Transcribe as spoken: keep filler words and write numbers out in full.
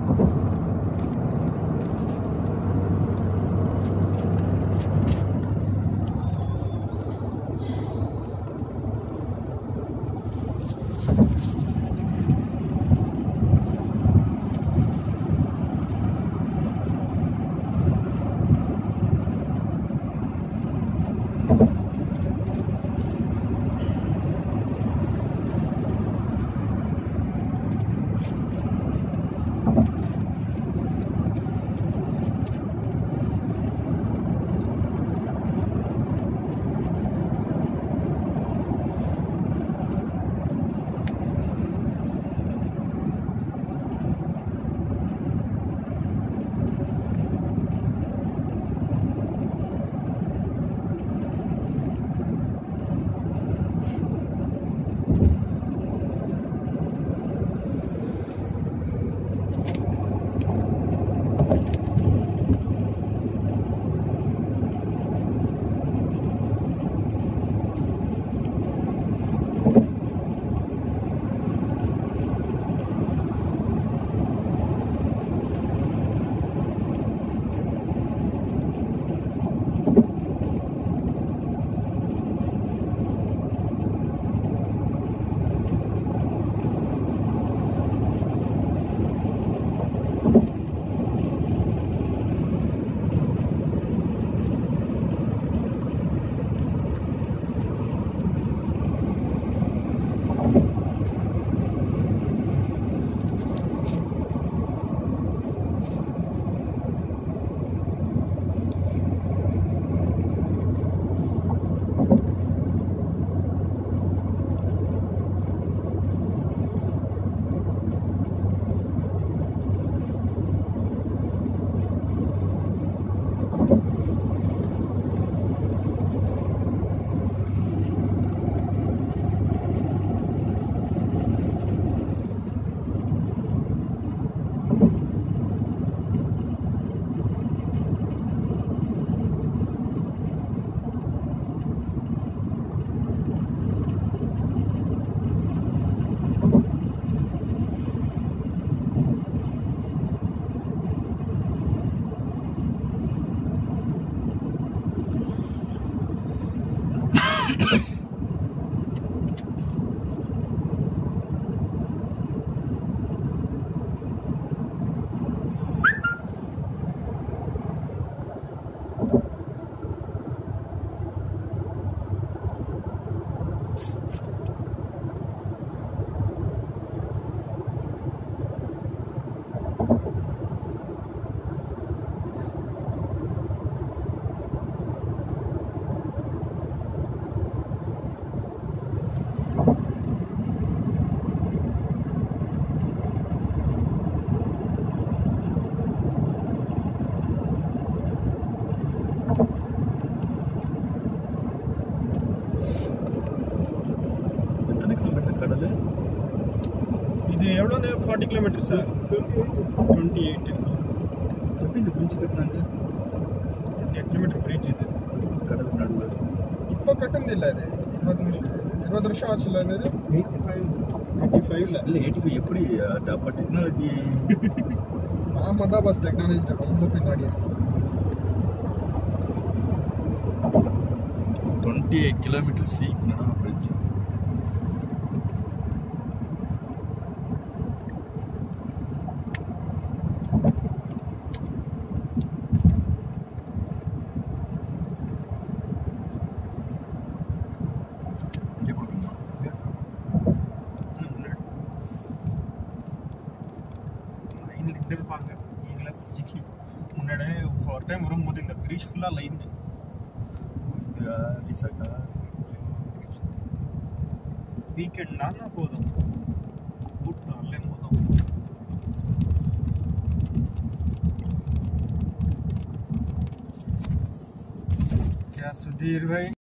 forty kilometers sir. twenty-eight. எப்படி இந்த bridge கட்டறாங்க? twenty-eight kilometer bridge இது. கடலுக்கு நடுவுல. இப்போ கட்டறது இல்ல அது. இருபது நிமிஷம் இருபது வருஷம் ஆச்சுல இது. eighty-five eighty-five ல. இல்ல eighty-five எப்படி அப்ப டெக்னாலஜி ஆமா தான் பஸ் டெக்னாலஜி ரொம்ப பின்னாடி இருக்கு. twenty-eight kilometers சீக்கிரமா bridge. இருப்பாங்க நீங்களே புரிஞ்சுக்கி முன்னாடி ஒரு டைம் வரும்போது இந்த பிரிட்ஜ் ஃபுல்லாக லைன் வீக்கெண்ட்னா போதும் கூட்டம் நல்ல போதும் क्या सुधीर भाई